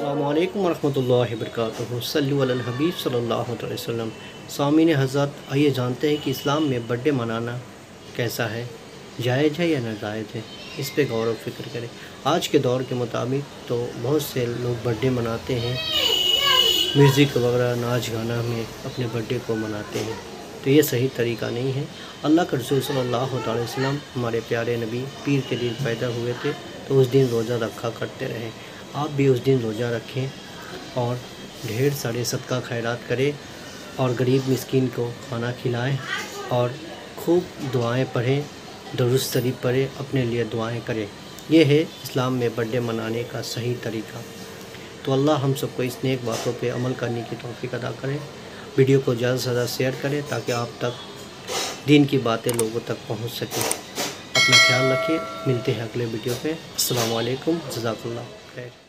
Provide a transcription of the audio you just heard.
अस्सलामुअलैकुम वरहमतुल्लाहि वबरकातुहू सल्लु अलल हबीब सल्लल्लाहु अलैहि वसल्लम। सामीन हज़रत, आइए जानते हैं कि इस्लाम में बर्थडे मनाना कैसा है, जायज़ है या नाजायज़ है। इस पे गौर व फिक्र करें। आज के दौर के मुताबिक तो बहुत से लोग बर्थडे मनाते हैं, म्यूज़िक वगैरह नाच गाना में अपने बर्थडे को मनाते हैं, तो ये सही तरीका नहीं है। अल्लाह के रसूल सल्लल्लाहु अलैहि वसल्लम हमारे प्यारे नबी पीर के दिन पैदा हुए थे, तो उस दिन रोज़ा रखा करते रहे। आप भी उस दिन रोज़ा रखें और ढेर सारे सदका खैरात करें और गरीब मिस्कीन को खाना खिलाएं और खूब दुआएं पढ़ें, दुरूद शरीफ पढ़ें, अपने लिए दुआएं करें। ये है इस्लाम में बर्थडे मनाने का सही तरीका। तो अल्लाह हम सबको इस नेक बातों पे अमल करने की तौफीक अता करें। वीडियो को ज़्यादा से ज़्यादा शेयर करें ताकि आप तक दीन की बातें लोगों तक पहुंच सकें। अपना ख्याल रखिए, मिलते हैं अगले वीडियो पे। अस्सलाम वालेकुम, जज़ाकल्लाह खैर।